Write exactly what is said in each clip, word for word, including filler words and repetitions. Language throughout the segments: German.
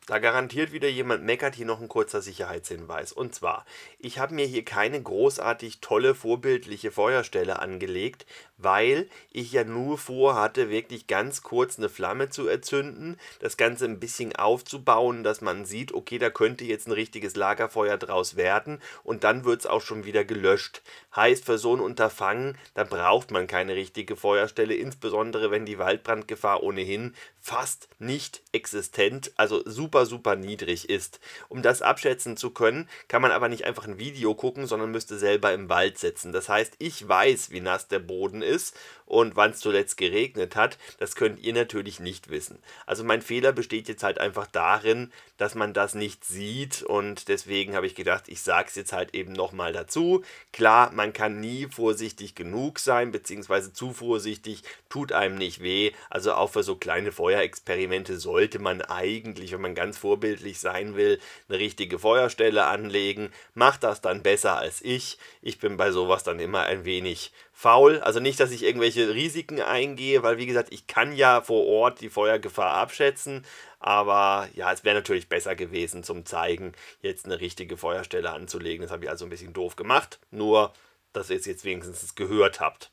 Da garantiert wieder jemand meckert, hier noch ein kurzer Sicherheitshinweis. Und zwar, ich habe mir hier keine großartig tolle, vorbildliche Feuerstelle angelegt, weil ich ja nur vorhatte, wirklich ganz kurz eine Flamme zu erzünden, das Ganze ein bisschen aufzubauen, dass man sieht, okay, da könnte jetzt ein richtiges Lagerfeuer draus werden und dann wird es auch schon wieder gelöscht. Heißt, für so ein Unterfangen, da braucht man keine richtige Feuerstelle, insbesondere wenn die Waldbrandgefahr ohnehin fast nicht existent, also super, super niedrig ist. Um das abschätzen zu können, kann man aber nicht einfach ein Video gucken, sondern müsste selber im Wald sitzen. Das heißt, ich weiß, wie nass der Boden ist und wann es zuletzt geregnet hat. Das könnt ihr natürlich nicht wissen. Also mein Fehler besteht jetzt halt einfach darin, dass man das nicht sieht und deswegen habe ich gedacht, ich sage es jetzt halt eben nochmal dazu. Klar, man kann nie vorsichtig genug sein, beziehungsweise zu vorsichtig tut einem nicht weh. Also auch für so kleine Feuerexperimente sollte man eigentlich, wenn man ganz vorbildlich sein will, eine richtige Feuerstelle anlegen. Macht das dann besser als ich. Ich bin bei sowas dann immer ein wenig faul. Also nicht, dass ich irgendwelche Risiken eingehe, weil wie gesagt, ich kann ja vor Ort die Feuergefahr abschätzen. Aber ja, es wäre natürlich besser gewesen zum Zeigen, jetzt eine richtige Feuerstelle anzulegen. Das habe ich also ein bisschen doof gemacht. Nur, dass ihr es jetzt wenigstens gehört habt.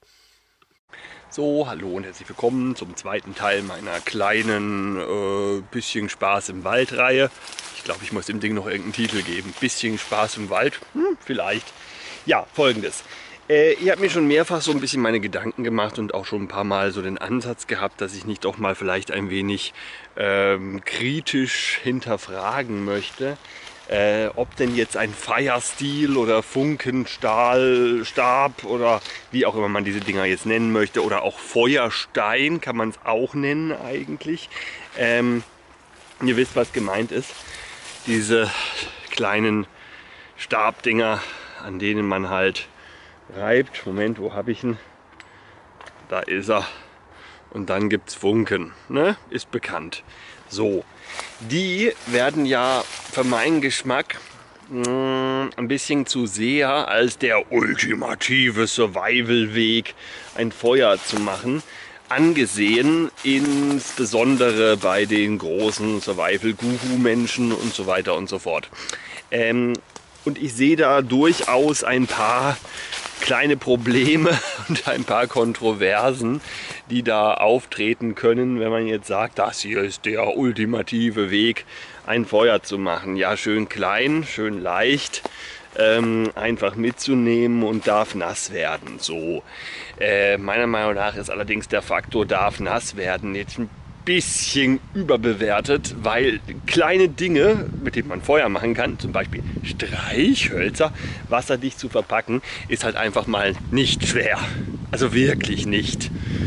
So, hallo und herzlich willkommen zum zweiten Teil meiner kleinen äh, Bisschen Spaß im Wald Reihe. Ich glaube, ich muss dem Ding noch irgendeinen Titel geben. Bisschen Spaß im Wald? Hm, vielleicht. Ja, folgendes. Äh, ich habe mir schon mehrfach so ein bisschen meine Gedanken gemacht und auch schon ein paar Mal so den Ansatz gehabt, dass ich nicht doch mal vielleicht ein wenig ähm, kritisch hinterfragen möchte, Äh, ob denn jetzt ein Firesteel oder Funkenstahlstab oder wie auch immer man diese Dinger jetzt nennen möchte oder auch Feuerstein kann man es auch nennen eigentlich. Ähm, ihr wisst, was gemeint ist. Diese kleinen Stabdinger, an denen man halt reibt. Moment, wo habe ich ihn? Da ist er. Und dann gibt es Funken, ne? Ist bekannt. So, die werden ja für meinen Geschmack mh, ein bisschen zu sehr als der ultimative Survival-Weg, ein Feuer zu machen, angesehen, insbesondere bei den großen Survival-Guru-Menschen und so weiter und so fort. Ähm, und ich sehe da durchaus ein paar kleine Probleme und ein paar Kontroversen, die da auftreten können, wenn man jetzt sagt, das hier ist der ultimative Weg, ein Feuer zu machen. Ja, schön klein, schön leicht, ähm, einfach mitzunehmen und darf nass werden. So, äh, meiner Meinung nach ist allerdings der Faktor darf nass werden jetzt ein bisschen überbewertet, weil kleine Dinge, mit denen man Feuer machen kann, zum Beispiel Streichhölzer, wasserdicht zu verpacken, ist halt einfach mal nicht schwer. Also wirklich nicht.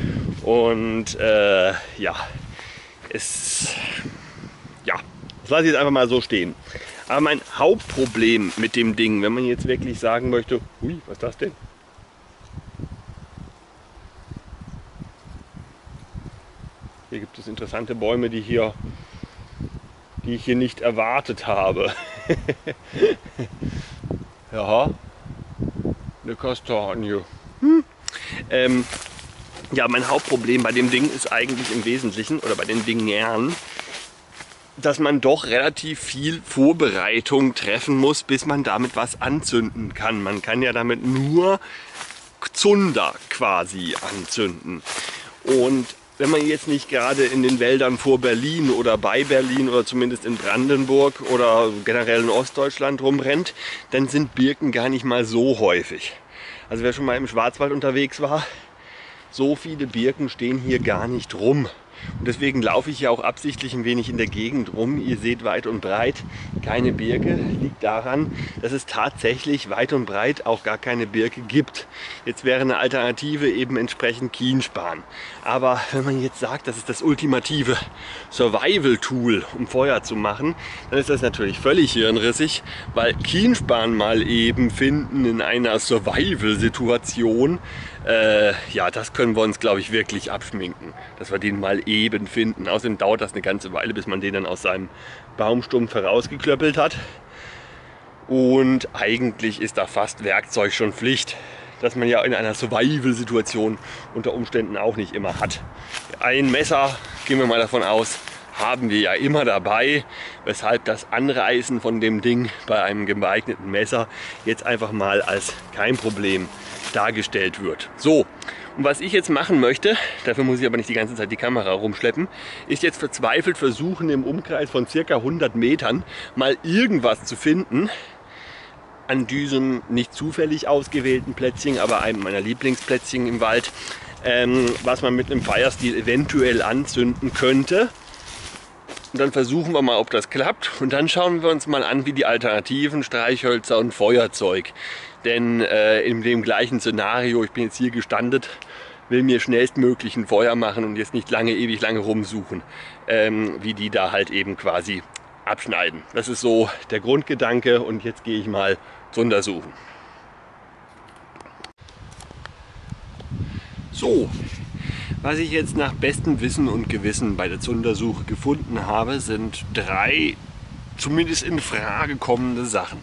Und äh, ja, es, ja, das lasse ich jetzt einfach mal so stehen. Aber mein Hauptproblem mit dem Ding, wenn man jetzt wirklich sagen möchte, hui, was ist das denn? Hier gibt es interessante Bäume, die, hier, die ich hier nicht erwartet habe. Ja, eine Kastanie. Hm. Ähm, ja, mein Hauptproblem bei dem Ding ist eigentlich im Wesentlichen, oder bei den Dingern, dass man doch relativ viel Vorbereitung treffen muss, bis man damit was anzünden kann. Man kann ja damit nur Zunder quasi anzünden. Und wenn man jetzt nicht gerade in den Wäldern vor Berlin oder bei Berlin oder zumindest in Brandenburg oder generell in Ostdeutschland rumrennt, dann sind Birken gar nicht mal so häufig. Also wer schon mal im Schwarzwald unterwegs war, so viele Birken stehen hier gar nicht rum. Und deswegen laufe ich ja auch absichtlich ein wenig in der Gegend rum. Ihr seht weit und breit keine Birke. Liegt daran, dass es tatsächlich weit und breit auch gar keine Birke gibt. Jetzt wäre eine Alternative eben entsprechend Kienspan. Aber wenn man jetzt sagt, das ist das ultimative Survival-Tool, um Feuer zu machen, dann ist das natürlich völlig hirnrissig, weil Kienspan mal eben finden in einer Survival-Situation, Äh, ja, das können wir uns, glaube ich, wirklich abschminken, dass wir den mal eben finden. Außerdem dauert das eine ganze Weile, bis man den dann aus seinem Baumstumpf herausgeklöppelt hat. Und eigentlich ist da fast Werkzeug schon Pflicht, das man ja in einer Survival-Situation unter Umständen auch nicht immer hat. Ein Messer, gehen wir mal davon aus, haben wir ja immer dabei, weshalb das Anreißen von dem Ding bei einem geeigneten Messer jetzt einfach mal als kein Problem dargestellt wird. So, und was ich jetzt machen möchte, dafür muss ich aber nicht die ganze Zeit die Kamera rumschleppen, ist jetzt verzweifelt versuchen, im Umkreis von circa hundert Metern mal irgendwas zu finden, an diesem nicht zufällig ausgewählten Plätzchen, aber einem meiner Lieblingsplätzchen im Wald, ähm, was man mit einem Firesteel eventuell anzünden könnte. Und dann versuchen wir mal, ob das klappt. Und dann schauen wir uns mal an, wie die Alternativen Streichhölzer und Feuerzeug. Denn äh, in dem gleichen Szenario, ich bin jetzt hier gestandet, will mir schnellstmöglich ein Feuer machen und jetzt nicht lange, ewig lange rumsuchen, ähm, wie die da halt eben quasi abschneiden. Das ist so der Grundgedanke und jetzt gehe ich mal zu untersuchen. So, was ich jetzt nach bestem Wissen und Gewissen bei der Zundersuche gefunden habe, sind drei zumindest in Frage kommende Sachen.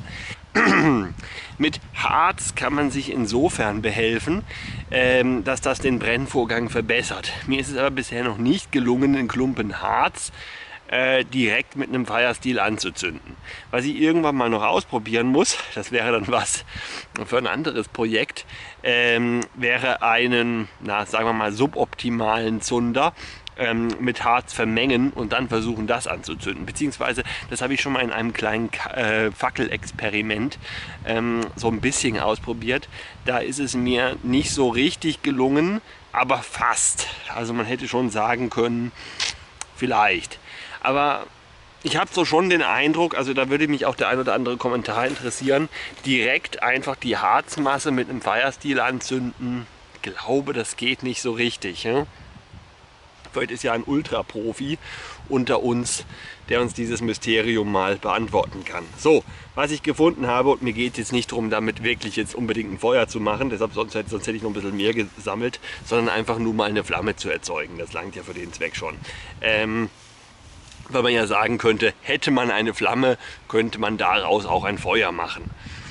Mit Harz kann man sich insofern behelfen, ähm, dass das den Brennvorgang verbessert. Mir ist es aber bisher noch nicht gelungen, einen Klumpen Harz äh, direkt mit einem Firesteel anzuzünden. Was ich irgendwann mal noch ausprobieren muss, das wäre dann was für ein anderes Projekt, ähm, wäre einen, na, sagen wir mal, suboptimalen Zunder ähm, mit Harz vermengen und dann versuchen, das anzuzünden. Beziehungsweise, das habe ich schon mal in einem kleinen äh, Fackelexperiment ähm, so ein bisschen ausprobiert. Da ist es mir nicht so richtig gelungen, aber fast. Also man hätte schon sagen können, vielleicht. Aber ich habe so schon den Eindruck, also da würde mich auch der ein oder andere Kommentar interessieren, direkt einfach die Harzmasse mit einem Firesteel anzünden. Ich glaube, das geht nicht so richtig. Ja? Vielleicht ist ja ein Ultraprofi unter uns, der uns dieses Mysterium mal beantworten kann. So, was ich gefunden habe, und mir geht es jetzt nicht darum, damit wirklich jetzt unbedingt ein Feuer zu machen, deshalb sonst, sonst hätte ich noch ein bisschen mehr gesammelt, sondern einfach nur mal eine Flamme zu erzeugen. Das langt ja für den Zweck schon. Ähm, weil man ja sagen könnte, hätte man eine Flamme, könnte man daraus auch ein Feuer machen.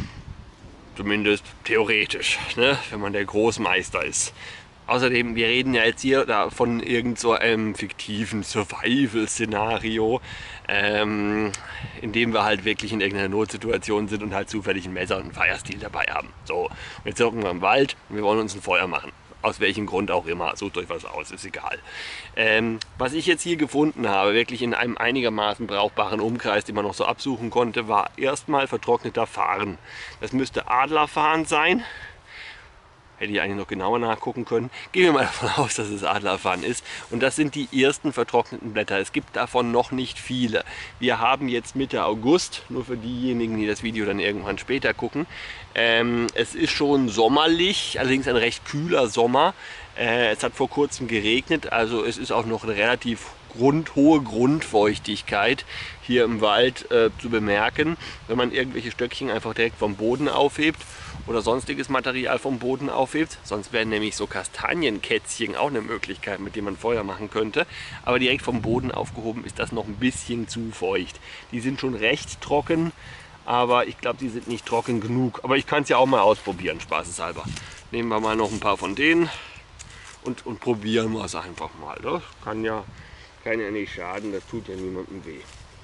Zumindest theoretisch, ne? Wenn man der Großmeister ist. Außerdem, wir reden ja jetzt hier da von irgend so einem fiktiven Survival-Szenario, ähm, in dem wir halt wirklich in irgendeiner Notsituation sind und halt zufällig ein Messer und ein Firesteel dabei haben. So, und jetzt hocken wir im Wald und wir wollen uns ein Feuer machen. Aus welchem Grund auch immer, sucht euch was aus, ist egal. Ähm, was ich jetzt hier gefunden habe, wirklich in einem einigermaßen brauchbaren Umkreis, den man noch so absuchen konnte, war erstmal vertrockneter Farn. Das müsste Adlerfarn sein. Hätte ich eigentlich noch genauer nachgucken können. Gehen wir mal davon aus, dass es Adlerfarn ist. Und das sind die ersten vertrockneten Blätter. Es gibt davon noch nicht viele. Wir haben jetzt Mitte August, nur für diejenigen, die das Video dann irgendwann später gucken. Ähm, es ist schon sommerlich, allerdings ein recht kühler Sommer. Äh, es hat vor kurzem geregnet, also es ist auch noch eine relativ Grund, hohe Grundfeuchtigkeit hier im Wald äh, zu bemerken, wenn man irgendwelche Stöckchen einfach direkt vom Boden aufhebt oder sonstiges Material vom Boden aufhebt. Sonst wären nämlich so Kastanienkätzchen auch eine Möglichkeit, mit dem man Feuer machen könnte. Aber direkt vom Boden aufgehoben ist das noch ein bisschen zu feucht. Die sind schon recht trocken, aber ich glaube, die sind nicht trocken genug. Aber ich kann es ja auch mal ausprobieren, spaßeshalber. Nehmen wir mal noch ein paar von denen und, und probieren wir es einfach mal. Das kann ja, kann ja nicht schaden, das tut ja niemandem weh.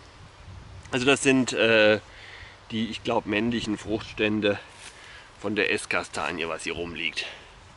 Also das sind äh, die, ich glaube, männlichen Fruchtstände von der Esskastanie, was hier rumliegt.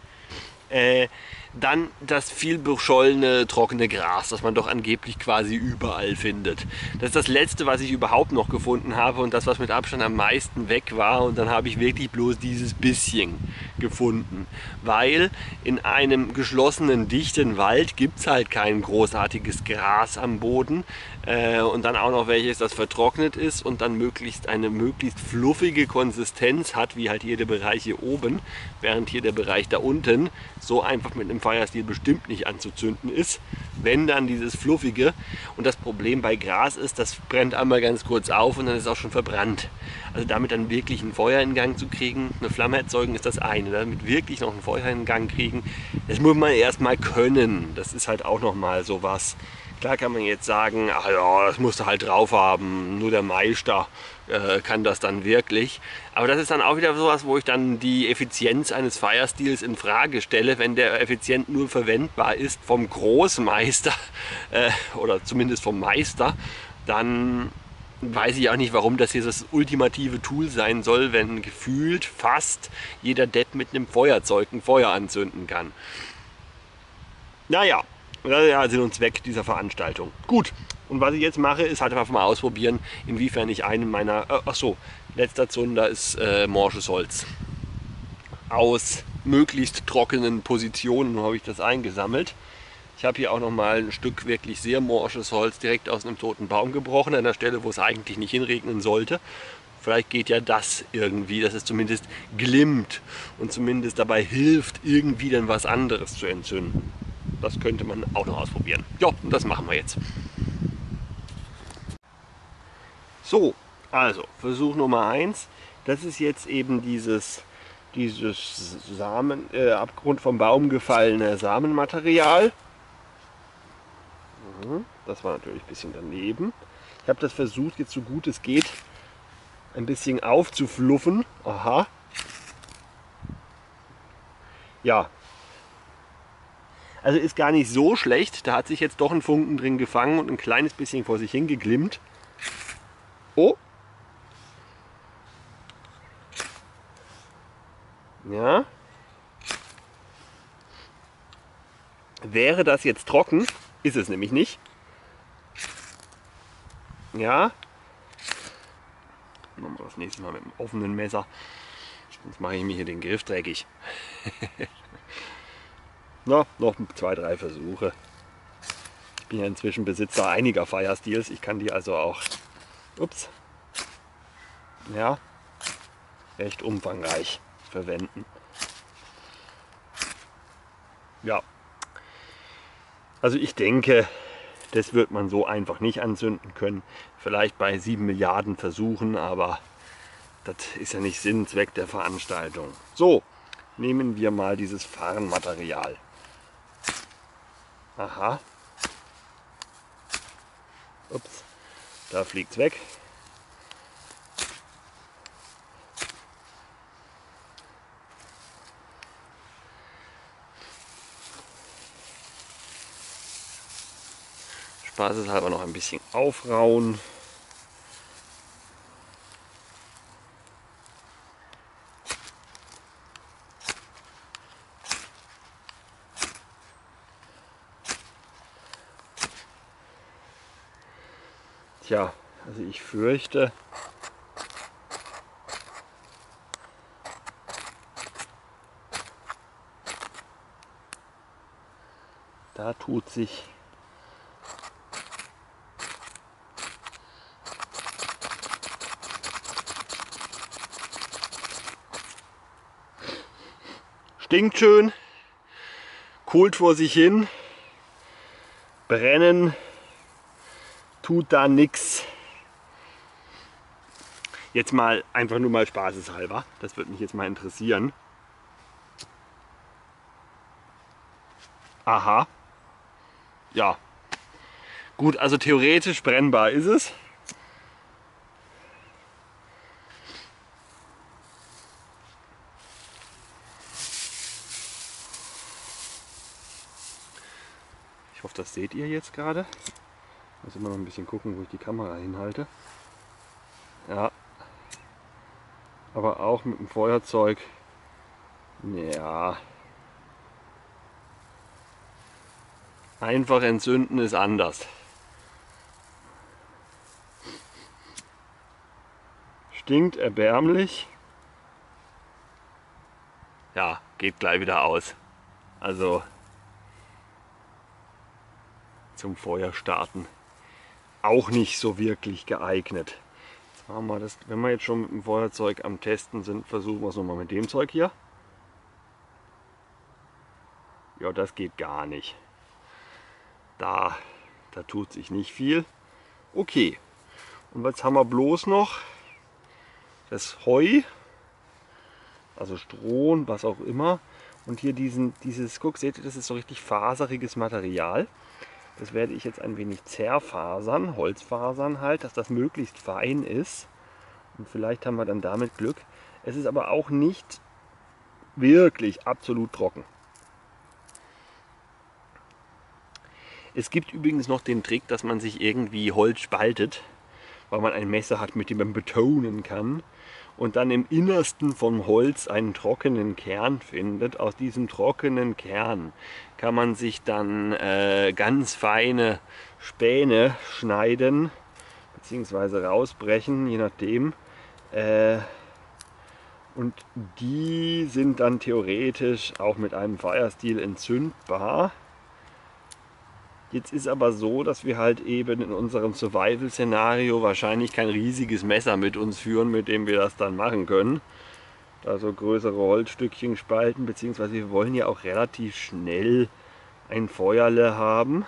Äh, dann das viel beschollene trockene Gras, das man doch angeblich quasi überall findet. Das ist das letzte, was ich überhaupt noch gefunden habe und das, was mit Abstand am meisten weg war. Und dann habe ich wirklich bloß dieses bisschen gefunden. Weil in einem geschlossenen, dichten Wald gibt es halt kein großartiges Gras am Boden. Äh, und dann auch noch welches, das vertrocknet ist und dann möglichst eine möglichst fluffige Konsistenz hat, wie halt hier der Bereich hier oben, während hier der Bereich da unten so einfach mit einem Firesteel bestimmt nicht anzuzünden ist, wenn dann dieses Fluffige. Und das Problem bei Gras ist, das brennt einmal ganz kurz auf und dann ist es auch schon verbrannt. Also damit dann wirklich ein Feuer in Gang zu kriegen, eine Flamme erzeugen ist das eine, damit wirklich noch ein Feuer in Gang kriegen, das muss man erstmal können. Das ist halt auch nochmal so was. Klar kann man jetzt sagen, ach ja, das musst du halt drauf haben, nur der Meister äh, kann das dann wirklich. Aber das ist dann auch wieder sowas, wo ich dann die Effizienz eines Firestils in Frage stelle, wenn der effizient nur verwendbar ist vom Großmeister äh, oder zumindest vom Meister, dann weiß ich auch nicht, warum das hier das ultimative Tool sein soll, wenn gefühlt fast jeder Depp mit einem Feuerzeug ein Feuer anzünden kann. Naja. Das ist ja Sinn und Zweck dieser Veranstaltung. Gut, und was ich jetzt mache, ist halt einfach mal ausprobieren, inwiefern ich einen meiner... Äh, achso, letzter Zunder ist äh, morsches Holz. Aus möglichst trockenen Positionen habe ich das eingesammelt. Ich habe hier auch noch mal ein Stück wirklich sehr morsches Holz direkt aus einem toten Baum gebrochen, an der Stelle, wo es eigentlich nicht hinregnen sollte. Vielleicht geht ja das irgendwie, dass es zumindest glimmt und zumindest dabei hilft, irgendwie dann was anderes zu entzünden. Das könnte man auch noch ausprobieren. Ja, und das machen wir jetzt. So, also Versuch Nummer eins. Das ist jetzt eben dieses, dieses Samen, äh, Abgrund vom Baum gefallene Samenmaterial. Das war natürlich ein bisschen daneben. Ich habe das versucht, jetzt so gut es geht, ein bisschen aufzufluffen. Aha. Ja. Also ist gar nicht so schlecht. Da hat sich jetzt doch ein Funken drin gefangen und ein kleines bisschen vor sich hingeglimmt. Oh. Ja. Wäre das jetzt trocken, ist es nämlich nicht. Ja. Machen wir das nächste Mal mit dem offenen Messer. Sonst mache ich mir hier den Griff dreckig. Na, noch zwei, drei Versuche. Ich bin ja inzwischen Besitzer einiger Firestils. Ich kann die also auch, ups, ja, recht umfangreich verwenden. Ja, also ich denke, das wird man so einfach nicht anzünden können. Vielleicht bei sieben Milliarden Versuchen, aber das ist ja nicht Sinn und Zweck der Veranstaltung. So, nehmen wir mal dieses Farnmaterial. Aha. Ups, da fliegt es weg. Spaßeshalber noch ein bisschen aufrauen. Tja, also ich fürchte, da tut sich stinkt schön, kohlt vor sich hin, brennen tut da nichts. Jetzt mal einfach nur mal spaßeshalber, das würde mich jetzt mal interessieren. Aha, ja, gut, also theoretisch brennbar ist es. Ich hoffe, das seht ihr jetzt gerade. Ich muss immer noch ein bisschen gucken, wo ich die Kamera hinhalte. Ja. Aber auch mit dem Feuerzeug. Ja. Einfach entzünden ist anders. Stinkt erbärmlich. Ja, geht gleich wieder aus. Also zum Feuer starten auch nicht so wirklich geeignet. Jetzt machen wir das, wenn wir jetzt schon mit dem Feuerzeug am Testen sind, versuchen wir es nochmal mit dem Zeug hier. Ja, das geht gar nicht. Da, da tut sich nicht viel. Okay. Und jetzt haben wir bloß noch das Heu, also Stroh und was auch immer. Und hier diesen, dieses, guck, seht ihr, das ist so richtig faseriges Material. Das werde ich jetzt ein wenig zerfasern, Holzfasern halt, dass das möglichst fein ist. Und vielleicht haben wir dann damit Glück. Es ist aber auch nicht wirklich absolut trocken. Es gibt übrigens noch den Trick, dass man sich irgendwie Holz spaltet, weil man ein Messer hat, mit dem man betonen kann. Und dann im Innersten vom Holz einen trockenen Kern findet. Aus diesem trockenen Kern kann man sich dann äh, ganz feine Späne schneiden, beziehungsweise rausbrechen, je nachdem. Äh, und die sind dann theoretisch auch mit einem Firesteel entzündbar. Jetzt ist aber so, dass wir halt eben in unserem Survival-Szenario wahrscheinlich kein riesiges Messer mit uns führen, mit dem wir das dann machen können. Also größere Holzstückchen spalten, beziehungsweise wir wollen ja auch relativ schnell ein Feuerle haben.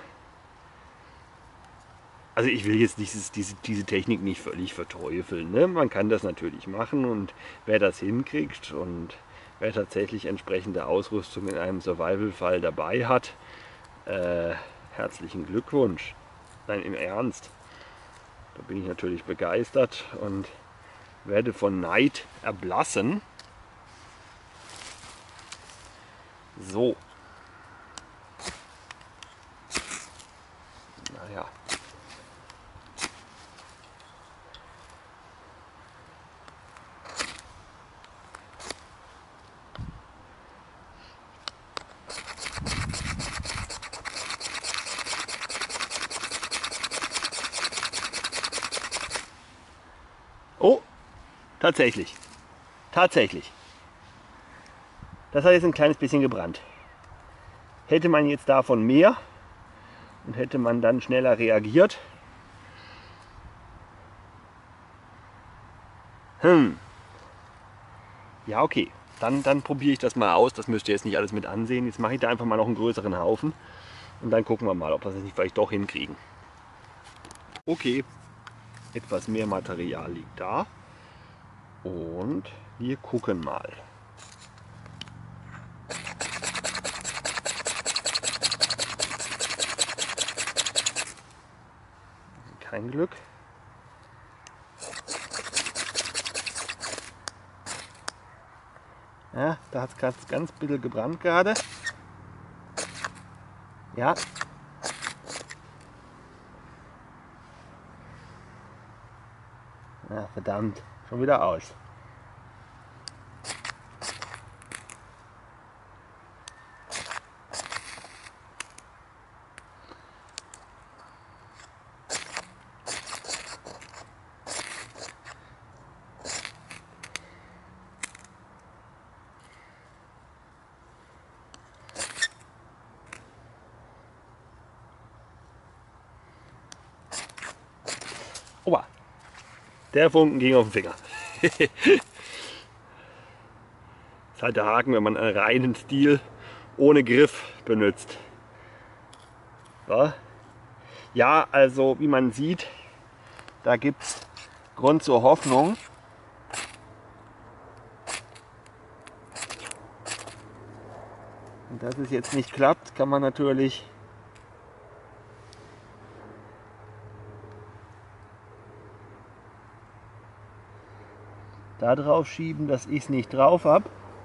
Also ich will jetzt dieses, diese, diese Technik nicht völlig verteufeln. Ne? Man kann das natürlich machen und wer das hinkriegt und wer tatsächlich entsprechende Ausrüstung in einem Survival-Fall dabei hat, äh, herzlichen Glückwunsch. Nein, im Ernst. Da bin ich natürlich begeistert und werde von Neid erblassen. So. Naja. Oh, tatsächlich. Tatsächlich. Das hat jetzt ein kleines bisschen gebrannt. Hätte man jetzt davon mehr und hätte man dann schneller reagiert. Hm. Ja, okay. Dann, dann probiere ich das mal aus. Das müsst ihr jetzt nicht alles mit ansehen. Jetzt mache ich da einfach mal noch einen größeren Haufen. Und dann gucken wir mal, ob wir das nicht vielleicht doch hinkriegen. Okay. Etwas mehr Material liegt da. Und wir gucken mal. Kein Glück. Ja, da hat es ganz bisschen gebrannt gerade. Ja. Ja, verdammt, schon wieder aus. Oha, der Funken ging auf den Finger. Das ist halt der Haken, wenn man einen reinen Stiel ohne Griff benutzt. So. Ja, also wie man sieht, da gibt es Grund zur Hoffnung. Und dass es jetzt nicht klappt, kann man natürlich da drauf schieben, dass ich es nicht drauf habe.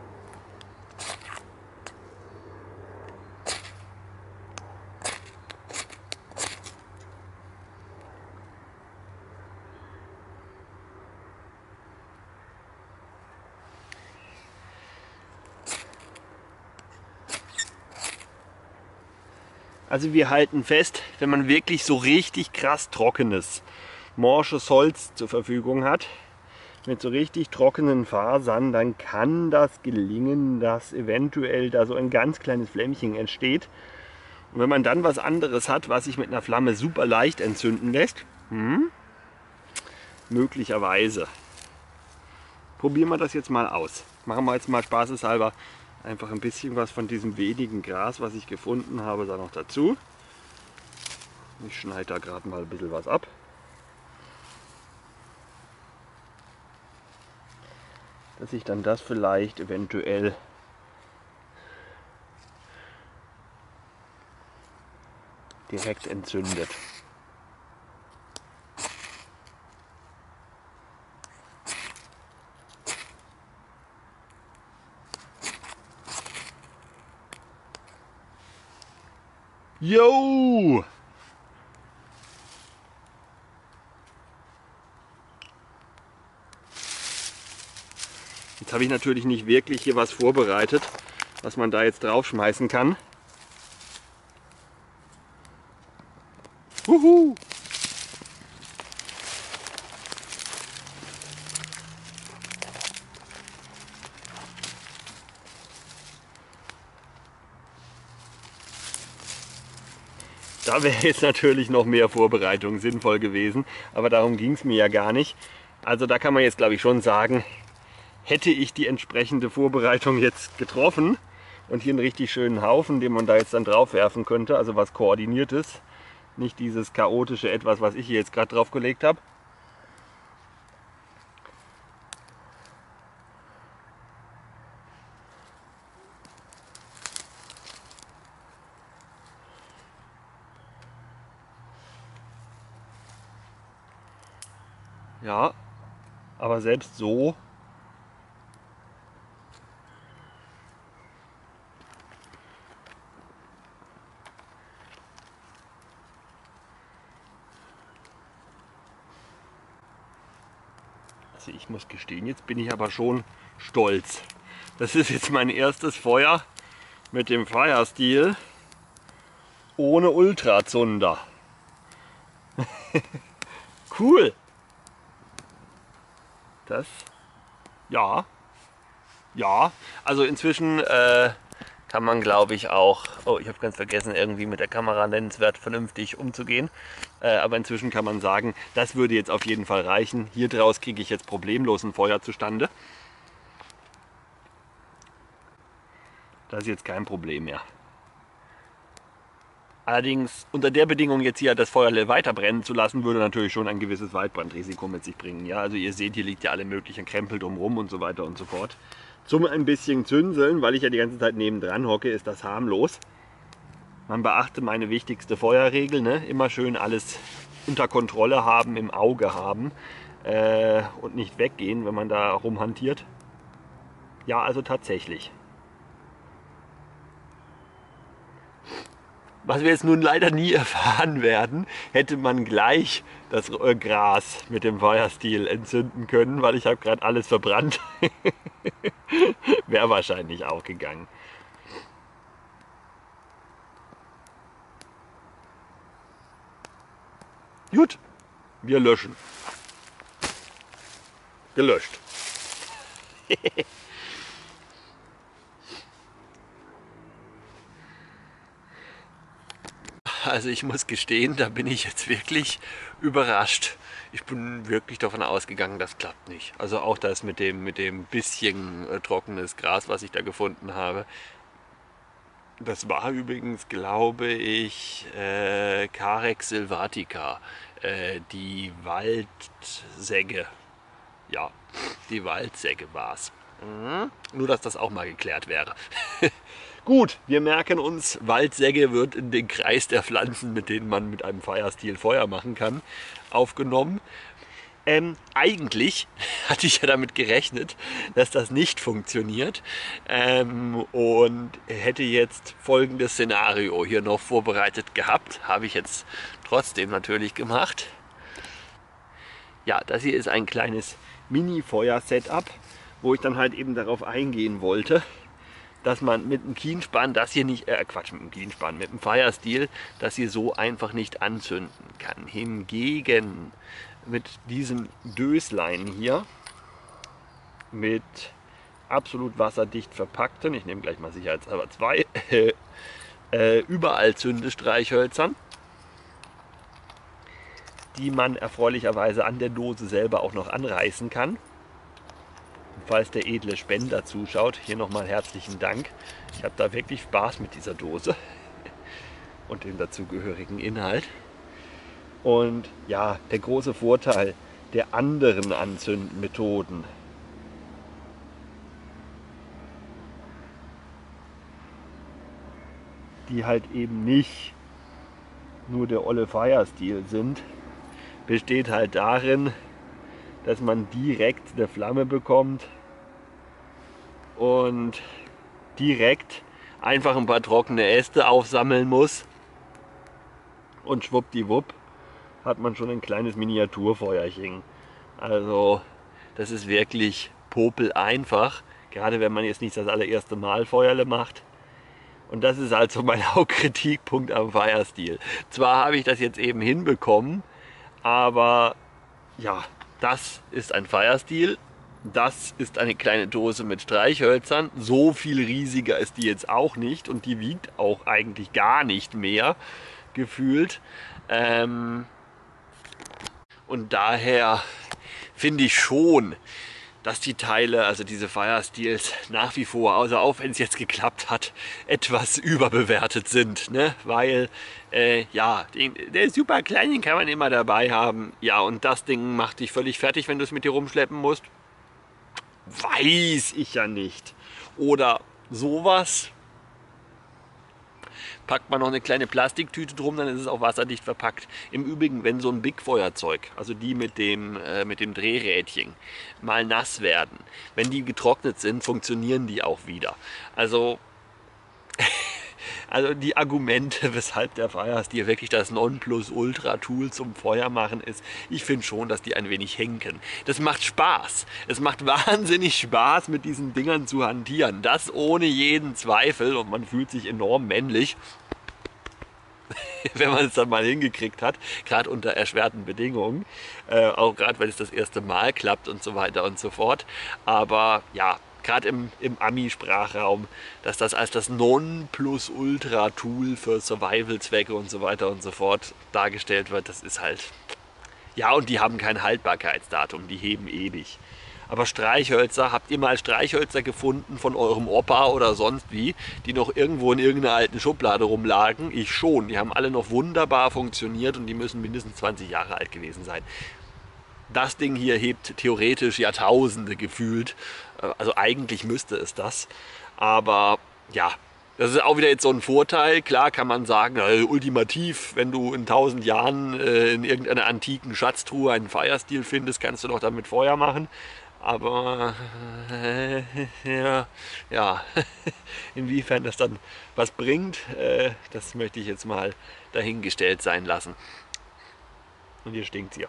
Also wir halten fest, wenn man wirklich so richtig krass trockenes, morsches Holz zur Verfügung hat, mit so richtig trockenen Fasern, dann kann das gelingen, dass eventuell da so ein ganz kleines Flämmchen entsteht. Und wenn man dann was anderes hat, was sich mit einer Flamme super leicht entzünden lässt, hm, möglicherweise. Probieren wir das jetzt mal aus. Machen wir jetzt mal spaßeshalber einfach ein bisschen was von diesem wenigen Gras, was ich gefunden habe, da noch dazu. Ich schneide da gerade mal ein bisschen was ab. Dass ich dann das vielleicht eventuell direkt entzündet. Jo! Jetzt habe ich natürlich nicht wirklich hier was vorbereitet, was man da jetzt draufschmeißen kann. Huhu! Da wäre jetzt natürlich noch mehr Vorbereitung sinnvoll gewesen, aber darum ging es mir ja gar nicht. Also da kann man jetzt, glaube ich, schon sagen, hätte ich die entsprechende Vorbereitung jetzt getroffen und hier einen richtig schönen Haufen, den man da jetzt dann drauf werfen könnte, also was Koordiniertes, nicht dieses chaotische Etwas, was ich hier jetzt gerade drauf gelegt habe. Ja, aber selbst so also ich muss gestehen, jetzt bin ich aber schon stolz. Das ist jetzt mein erstes Feuer mit dem Firesteel ohne Ultrazunder. Cool! Das, ja, ja, also inzwischen äh, kann man, glaube ich, auch, oh, ich habe ganz vergessen, irgendwie mit der Kamera nennenswert vernünftig umzugehen, äh, aber inzwischen kann man sagen, das würde jetzt auf jeden Fall reichen. Hier draus kriege ich jetzt problemlos ein Feuer zustande. Das ist jetzt kein Problem mehr. Allerdings unter der Bedingung, jetzt hier das Feuer weiter brennen zu lassen, würde natürlich schon ein gewisses Waldbrandrisiko mit sich bringen. Ja, also ihr seht, hier liegt ja alle möglichen Krempel drumherum und so weiter und so fort. Zum ein bisschen Zünseln, weil ich ja die ganze Zeit nebendran hocke, ist das harmlos. Man beachte meine wichtigste Feuerregel, ne? Immer schön alles unter Kontrolle haben, im Auge haben äh, und nicht weggehen, wenn man da rumhantiert. Ja, also tatsächlich. Was wir jetzt nun leider nie erfahren werden, hätte man gleich das Gras mit dem Firesteel entzünden können, weil ich habe gerade alles verbrannt. Wäre wahrscheinlich auch gegangen. Gut, wir löschen. Gelöscht. Also ich muss gestehen, da bin ich jetzt wirklich überrascht. Ich bin wirklich davon ausgegangen, das klappt nicht. Also auch das mit dem, mit dem bisschen äh, trockenes Gras, was ich da gefunden habe. Das war übrigens, glaube ich, äh, Carex sylvatica, äh, die Waldsäge. Ja, die Waldsäge war es. Mhm. Nur, dass das auch mal geklärt wäre. Gut, wir merken uns, Waldsäge wird in den Kreis der Pflanzen, mit denen man mit einem Firesteel Feuer machen kann, aufgenommen. Ähm, eigentlich hatte ich ja damit gerechnet, dass das nicht funktioniert ähm, und hätte jetzt folgendes Szenario hier noch vorbereitet gehabt. Habe ich jetzt trotzdem natürlich gemacht. Ja, das hier ist ein kleines Mini-Feuer-Setup, wo ich dann halt eben darauf eingehen wollte, dass man mit dem Kienspann das hier nicht, äh Quatsch, mit dem Kienspann, mit dem Firesteel das hier so einfach nicht anzünden kann. Hingegen mit diesem Döslein hier, mit absolut wasserdicht verpackten, ich nehme gleich mal sicherheitshalber zwei, äh, überall Zündestreichhölzern, die man erfreulicherweise an der Dose selber auch noch anreißen kann. Falls der edle Spender zuschaut, hier nochmal herzlichen Dank. Ich habe da wirklich Spaß mit dieser Dose und dem dazugehörigen Inhalt. Und ja, der große Vorteil der anderen Anzündmethoden, die halt eben nicht nur der olle Fire-Stil sind, besteht halt darin, dass man direkt eine Flamme bekommt und direkt einfach ein paar trockene Äste aufsammeln muss und schwuppdiwupp hat man schon ein kleines Miniaturfeuerchen. Also das ist wirklich popel einfach, gerade wenn man jetzt nicht das allererste Mal Feuerle macht. Und das ist also mein Hauptkritikpunkt am Fire-Stil. Zwar habe ich das jetzt eben hinbekommen, aber ja, das ist ein Fire-Stil. Das ist eine kleine Dose mit Streichhölzern. So viel riesiger ist die jetzt auch nicht und die wiegt auch eigentlich gar nicht mehr gefühlt. Ähm und daher finde ich schon, dass die Teile, also diese Fire-Stils, nach wie vor, also auch wenn es jetzt geklappt hat, etwas überbewertet sind. Ne? Weil, äh, ja, den, der super kleinen kann man immer dabei haben. Ja, und das Ding macht dich völlig fertig, wenn du es mit dir rumschleppen musst. Weiß ich ja nicht. Oder sowas. Packt man noch eine kleine Plastiktüte drum, dann ist es auch wasserdicht verpackt. Im Übrigen, wenn so ein Big-Feuerzeug, also die mit dem, äh, mit dem Drehrädchen, mal nass werden, wenn die getrocknet sind, funktionieren die auch wieder. Also, also die Argumente, weshalb der Fire-Stil wirklich das Nonplusultra-Tool zum Feuermachen ist, ich finde schon, dass die ein wenig henken. Das macht Spaß. Es macht wahnsinnig Spaß, mit diesen Dingern zu hantieren. Das ohne jeden Zweifel und man fühlt sich enorm männlich, wenn man es dann mal hingekriegt hat, gerade unter erschwerten Bedingungen, äh, auch gerade wenn es das erste Mal klappt und so weiter und so fort. Aber ja, gerade im, im Ami-Sprachraum, dass das als das Nonplusultra-Tool für Survival-Zwecke und so weiter und so fort dargestellt wird, das ist halt... Ja, und die haben kein Haltbarkeitsdatum, die heben ewig. Aber Streichhölzer, habt ihr mal Streichhölzer gefunden von eurem Opa oder sonst wie, die noch irgendwo in irgendeiner alten Schublade rumlagen? Ich schon, die haben alle noch wunderbar funktioniert und die müssen mindestens zwanzig Jahre alt gewesen sein. Das Ding hier hebt theoretisch Jahrtausende gefühlt, also eigentlich müsste es das, aber ja, das ist auch wieder jetzt so ein Vorteil. Klar kann man sagen, äh, ultimativ, wenn du in tausend Jahren äh, in irgendeiner antiken Schatztruhe einen Fire-Stil findest, kannst du doch damit Feuer machen. Aber äh, ja, ja, inwiefern das dann was bringt, äh, das möchte ich jetzt mal dahingestellt sein lassen. Und hier stinkt es hier.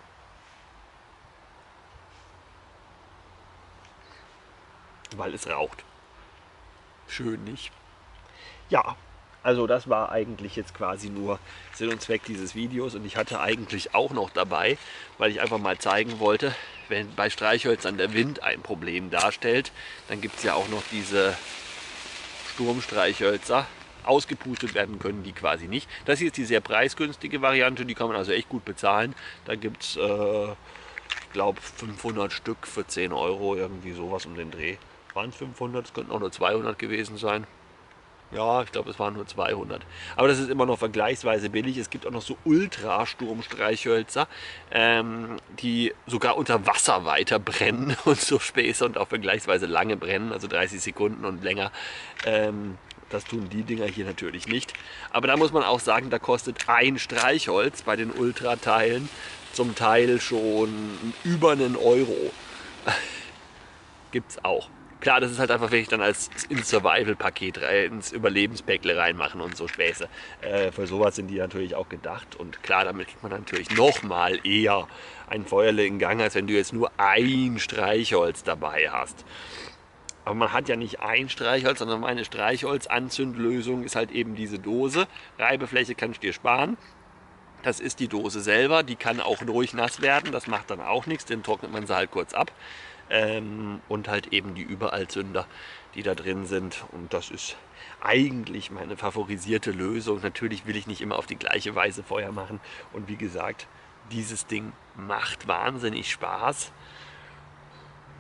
Weil es raucht. Schön, nicht? Ja, also das war eigentlich jetzt quasi nur Sinn und Zweck dieses Videos und ich hatte eigentlich auch noch dabei, weil ich einfach mal zeigen wollte, wenn bei Streichhölzern der Wind ein Problem darstellt, dann gibt es ja auch noch diese Sturmstreichhölzer. Ausgepustet werden können die quasi nicht. Das hier ist die sehr preisgünstige Variante, die kann man also echt gut bezahlen. Da gibt es, äh, ich glaube, fünfhundert Stück für zehn Euro, irgendwie sowas um den Dreh. Waren es fünfhundert? Es könnten auch nur zweihundert gewesen sein. Ja, ich glaube, es waren nur zweihundert. Aber das ist immer noch vergleichsweise billig. Es gibt auch noch so Ultra-Sturmstreichhölzer, ähm, die sogar unter Wasser weiter brennen und so Späße und auch vergleichsweise lange brennen, also dreißig Sekunden und länger. Ähm, das tun die Dinger hier natürlich nicht. Aber da muss man auch sagen, da kostet ein Streichholz bei den Ultra-Teilen zum Teil schon über einen Euro. Gibt's auch. Klar, das ist halt einfach wirklich dann als ins Survival-Paket, ins Überlebenspäckle reinmachen und so Späße. Äh, für sowas sind die natürlich auch gedacht. Und klar, damit kriegt man natürlich nochmal eher ein Feuerle in Gang, als wenn du jetzt nur ein Streichholz dabei hast. Aber man hat ja nicht ein Streichholz, sondern meine Streichholz-Anzündlösung ist halt eben diese Dose. Reibefläche kannst du dir sparen. Das ist die Dose selber, die kann auch ruhig nass werden, das macht dann auch nichts, den trocknet man sie halt kurz ab. Ähm, und halt eben die Überallzünder, die da drin sind. Und das ist eigentlich meine favorisierte Lösung. Natürlich will ich nicht immer auf die gleiche Weise Feuer machen. Und wie gesagt, dieses Ding macht wahnsinnig Spaß.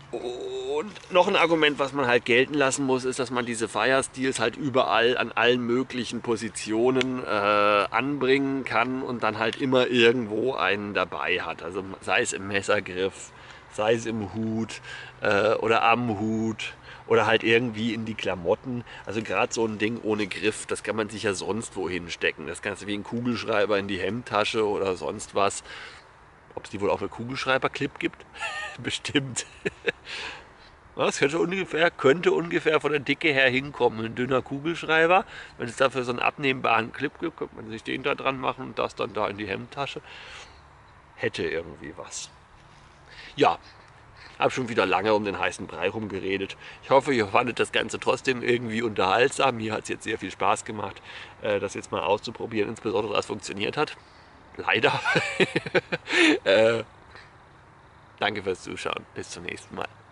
Und noch ein Argument, was man halt gelten lassen muss, ist, dass man diese Fire Steels halt überall an allen möglichen Positionen äh, anbringen kann und dann halt immer irgendwo einen dabei hat. Also sei es im Messergriff, sei es im Hut äh, oder am Hut oder halt irgendwie in die Klamotten. Also gerade so ein Ding ohne Griff, das kann man sich ja sonst wohin stecken. Das kannst du wie ein Kugelschreiber in die Hemdtasche oder sonst was. Ob es die wohl auch für Kugelschreiber-Clip gibt? Bestimmt. Das könnte ungefähr, könnte ungefähr von der Dicke her hinkommen. Ein dünner Kugelschreiber. Wenn es dafür so einen abnehmbaren Clip gibt, könnte man sich den da dran machen und das dann da in die Hemdtasche. Hätte irgendwie was. Ja, habe schon wieder lange um den heißen Brei rumgeredet. Ich hoffe, ihr fandet das Ganze trotzdem irgendwie unterhaltsam. Mir hat es jetzt sehr viel Spaß gemacht, das jetzt mal auszuprobieren, insbesondere dass es funktioniert hat. Leider. äh, danke fürs Zuschauen. Bis zum nächsten Mal.